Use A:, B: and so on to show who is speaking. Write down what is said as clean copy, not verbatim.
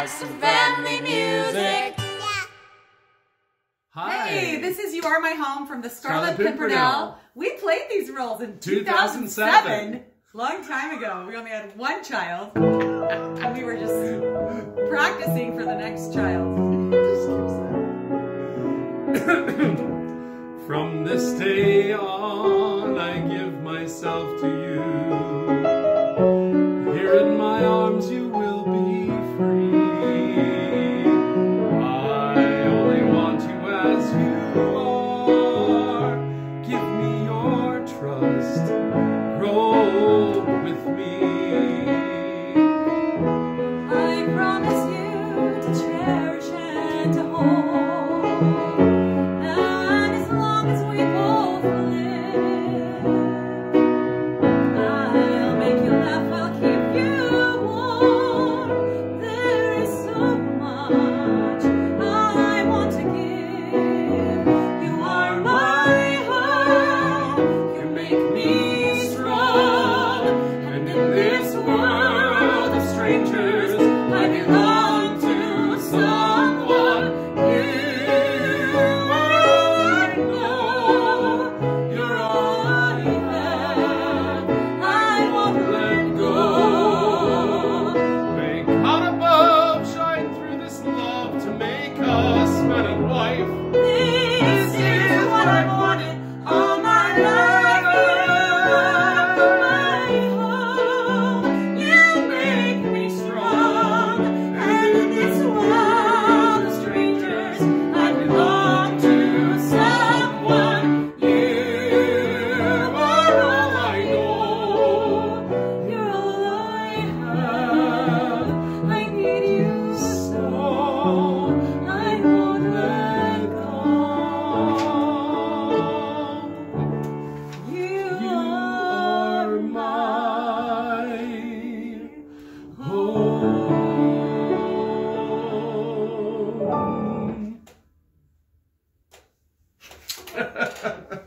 A: Pimpernel-Maxson family music.
B: Hi.
C: Hey, this is You Are My Home from the Scarlet
B: Scarlet
C: Pimpernel.
B: Pimpernel.
C: We played these roles in
B: 2007.
C: Long time ago. We only had one child. And we were just practicing for the next child.
B: From this day on, I give myself to you. Here in my arms you will be free. I only want you as you are. Give me your trust. Grow with me.
C: I promise you to cherish and to hold.
B: Ha ha ha.